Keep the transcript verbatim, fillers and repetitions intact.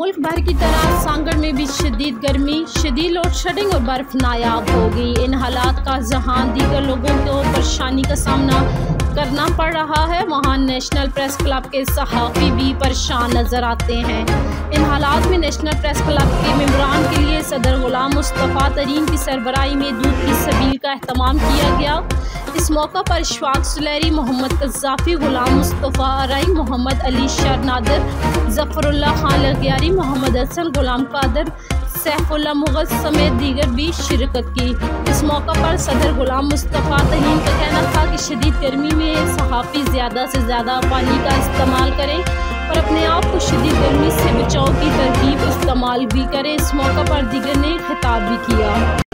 मुल्क भर की तरह सांगड़ में भी शदीद गर्मी, शदीद लोड शेडिंग और बर्फ नायाब हो गई। इन हालात का जहां दीगर लोगों को परेशानी का सामना करना पड़ रहा है, वहाँ नेशनल प्रेस क्लब के सहाफ़ी भी परेशान नज़र आते हैं। इन हालात में नेशनल प्रेस क्लब के मेंबरान के लिए सदर गुलाम मुस्तफ़ा तरीन की सरबराही में दूध की सबील का एहतमाम किया गया। इस मौका पर इशफाक सुलैरी, मोहम्मद कज़्ज़ाफ़ी, गुलाम मुस्तफ़ा अराई, मोहम्मद अली शरनादर, ज़फ़रुल्लाह खान लगियारी, मोहम्मद हसन, गुलाम कादर, सैफुल्लाह मुग़ल समेत दीगर भी शिरकत की। इस मौका पर सदर गुलाम मुस्तफ़ा तरीन का कहना था कि शदीद गर्मी में सहाफ़ी ज़्यादा से ज़्यादा पानी का इस्तेमाल करें और अपने आप को शदीद गर्मी से बचाव की तरकीब इस्तेमाल भी करें। इस मौका पर दीगर ने खिताब भी किया।